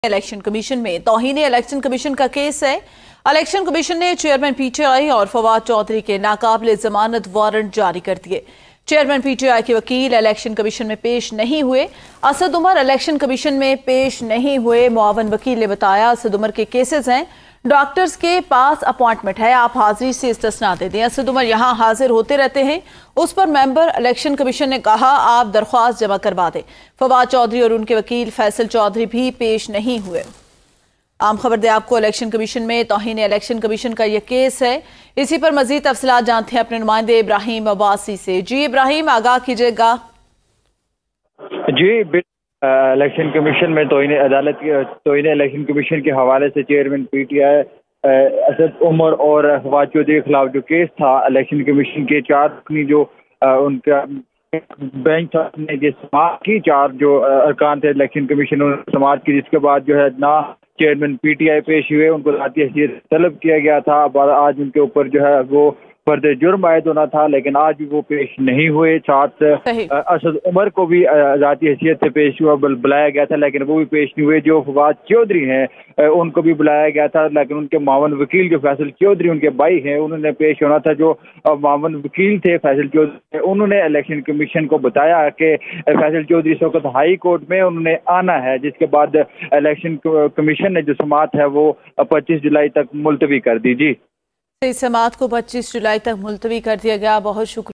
Election commission में तौहीन election commission case केस है। इलेक्शन कमीशन ने चेयरमैन पीटीआई और फवाद चौधरी के नाकाबिल जमानत वारंट जारी कर दिए। चेयरमैन पीटीआई के वकील इलेक्शन कमीशन में पेश नहीं हुए। असद उमर इलेक्शन कमीशन में पेश नहीं हुए। मुआवन वकील ने बताया असद उमर के केसेस हैं, डॉक्टर्स के पास अपॉइंटमेंट है, आप हाजिरी से इस्तिस्ना दे दें। असद उमर यहाँ हाजिर होते रहते हैं। उस पर मेंबर इलेक्शन कमीशन ने कहा आप दरख्वास्त जमा करवा दें। फवाद चौधरी और उनके वकील फैसल चौधरी भी पेश नहीं हुए। आम खबर दे आपको, इलेक्शन कमीशन में तौहीन इलेक्शन कमीशन का यह केस है। इसी पर मजीद तफसीलात जानते हैं अपने नुमाइंदे इब्राहिम अब्बासी से। जी इब्राहिम, आगाह कीजिएगा। जी, इलेक्शन कमीशन में तौहीन इलेक्शन कमीशन के हवाले से चेयरमैन पीटीआई असद उमर और फवाद चौधरी के खिलाफ जो केस था, इलेक्शन कमीशन के चार रुकनी जो उनका बेंच ने जो समाअत की, चार जो अरकान थे इलेक्शन कमीशन उन्होंने समाअत की, जिसके बाद जो है ना चेयरमैन पीटीआई पेश हुए, उनको ज़ाती हैसियत तलब किया गया था। आज उनके ऊपर जो है वो फर्द जुर्म आयद होना था, लेकिन आज भी वो पेश नहीं हुए। साथ असद उमर को भी ज़ाती हैसियत से पेश हुआ बुलाया गया था, लेकिन वो भी पेश नहीं हुए। जो फवाद चौधरी हैं उनको भी बुलाया गया था, लेकिन उनके मावन वकील जो फैसल चौधरी उनके भाई हैं उन्होंने पेश होना था। जो मावन वकील थे फैसल चौधरी, उन्होंने इलेक्शन कमीशन को बताया कि फैसल चौधरी इस वक्त हाई कोर्ट में उन्होंने आना है, जिसके बाद इलेक्शन कमीशन ने जो समाअत है वो 25 जुलाई तक मुलतवी कर दी। जी, इस समाअत को 25 जुलाई तक मुलतवी कर दिया गया। बहुत शुक्रिया।